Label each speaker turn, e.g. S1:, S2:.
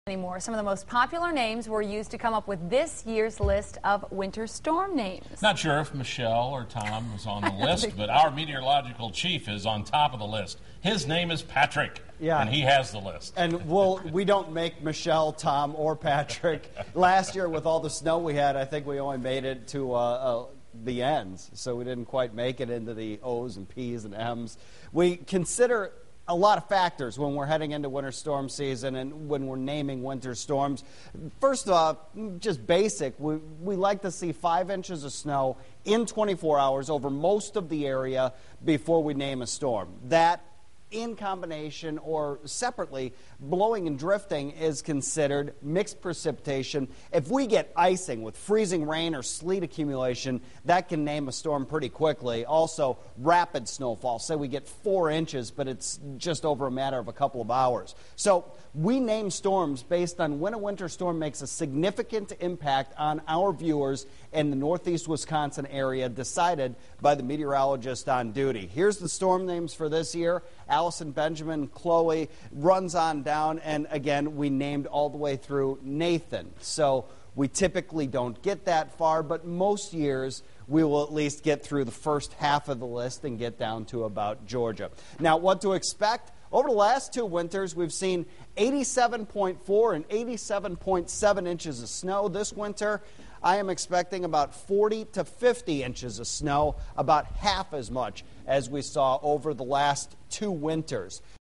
S1: Anymore. Some of the most popular names were used to come up with this year's list of winter storm names.
S2: Not sure if Michelle or Tom was on the list, but our meteorological chief is on top of the list. His name is Patrick, and he has the list.
S3: And we don't make Michelle, Tom, or Patrick. Last year, with all the snow we had, I think we only made it to the ends, so we didn't quite make it into the O's and P's and M's. We consider a lot of factors when we're heading into winter storm season and when we're naming winter storms. First off, just basic, we like to see 5 inches of snow in 24 hours over most of the area before we name a storm. That, in combination or separately, blowing and drifting is considered mixed precipitation. If we get icing with freezing rain or sleet accumulation, that can name a storm pretty quickly. Also, rapid snowfall. Say we get 4 inches, but it's just over a matter of a couple of hours. So we name storms based on when a winter storm makes a significant impact on our viewers in the northeast Wisconsin area, decided by the meteorologist on duty. Here's the storm names for this year. Allison, Benjamin, Chloe, runs on down, and again, we named all the way through Nathan. So we typically don't get that far, but most years we will at least get through the first half of the list and get down to about Georgia. Now, what to expect? Over the last 2 winters, we've seen 87.4 and 87.7 inches of snow. This winter, I am expecting about 40 to 50 inches of snow, about half as much as we saw over the last 2 winters.